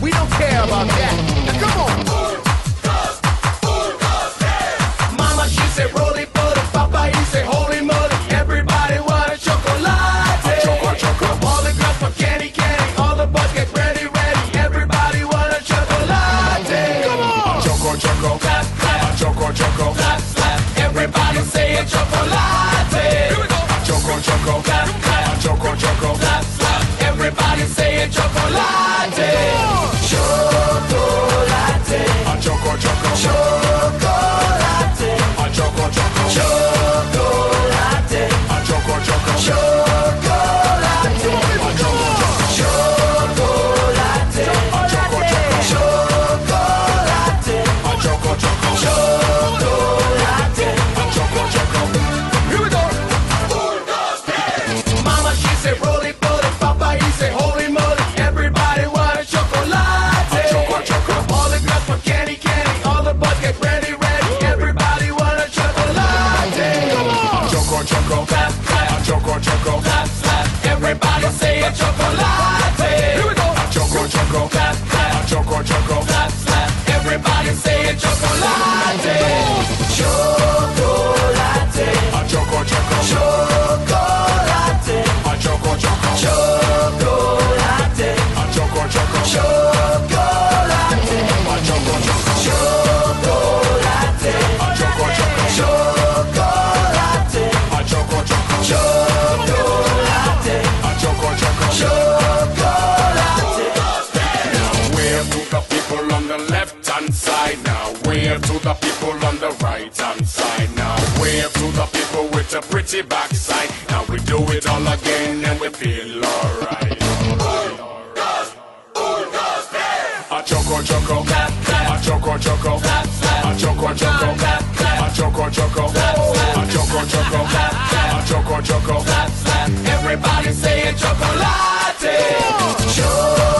We don't care about that. Now come on. Mama, she said roly poly. Papa, he said holy moly. Everybody want a chocolate. Choco. All the girls want candy, candy. All the boys get ready, ready. Everybody want a chocolate. Come on. Choco. Clap, clap. Choco. Clap, clap. Everybody say a chocolate. Here we go. Choco. Clap, clap. Choco. Clap, clap. Everybody say a chocolate. Chocolate. Choco. Chocolate. Choco. Chocolate. Choco. Chocolate. Here we go. Mama, she said roly poly. Papa, he said holy moly. Everybody want a chocolate. All the girls want candy, candy. All the boys get ready, ready. Everybody want a chocolate. Come on. Choco. Clap, clap. Choco. Clap, clap. Everybody say a chocolate. Here we go. Choco. Clap, clap. Choco. Clap, clap. Everybody say a chocolate. Chocolate. Choco. Chocolate. Chocolate. Choco. Chocolate. Wave to the people on the left hand side now. Wave to the people on the right hand side now. Wave to the people with a pretty backside. Now we do it all again and we feel alright. A choco, clap, clap. A choco, clap, clap. A choco, clap, clap. A choco, clap, clap. A choco, clap, clap. A choco, clap, clap. Everybody say a chocolate.